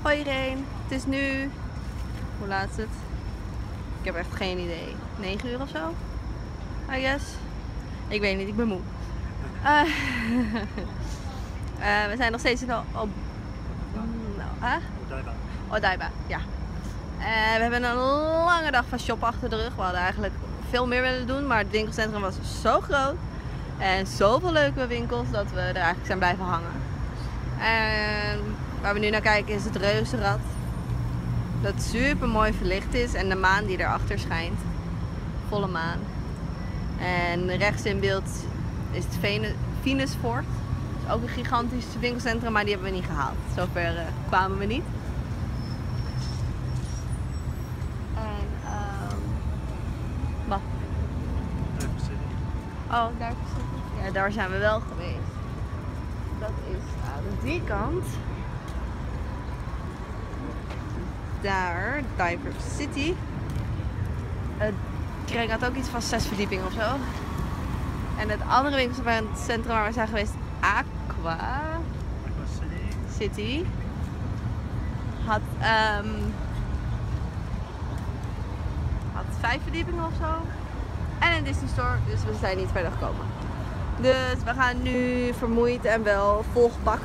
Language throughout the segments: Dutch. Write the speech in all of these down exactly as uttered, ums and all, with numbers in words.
Hoi iedereen, het is nu, hoe laat is het? Ik heb echt geen idee, negen uur of zo, I guess. Ik weet niet, ik ben moe. Uh, uh, we zijn nog steeds in op, op nou, huh? Odaiba. Odaiba, ja. Uh, we hebben een lange dag van shoppen achter de rug. We hadden eigenlijk veel meer willen doen, maar het winkelcentrum was zo groot. En zoveel leuke winkels dat we er eigenlijk zijn blijven hangen. En waar we nu naar kijken is het Reuzenrad. Dat super mooi verlicht is en de maan die erachter schijnt. Volle maan. En rechts in beeld is het Venusfort. Dat is ook een gigantisch winkelcentrum, maar die hebben we niet gehaald. Zover uh, kwamen we niet. En um, wat? Oh, daar, ja, daar zijn we wel geweest. Dat is aan die kant. Daar, Diver City. Het Kring had ook iets van zes verdiepingen of zo. En het andere winkelcentrum waar we zijn geweest, Aqua City, had, um, had vijf verdiepingen of zo. En een Disney Store, dus we zijn niet verder gekomen. Dus we gaan nu vermoeid en wel volgepakt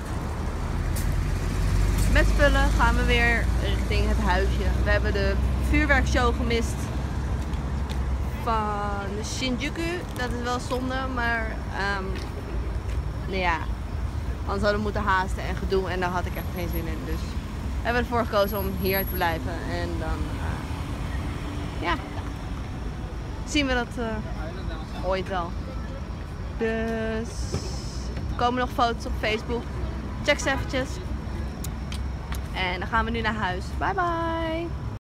met spullen gaan we weer richting het huisje. We hebben de vuurwerkshow gemist van Shinjuku. Dat is wel zonde, maar um, nou ja, anders hadden we moeten haasten en gedoe en daar had ik echt geen zin in. Dus we hebben ervoor gekozen om hier te blijven en dan uh, ja, zien we dat uh, ooit wel. Dus er komen nog foto's op Facebook. Check ze eventjes. En dan gaan we nu naar huis. Bye bye!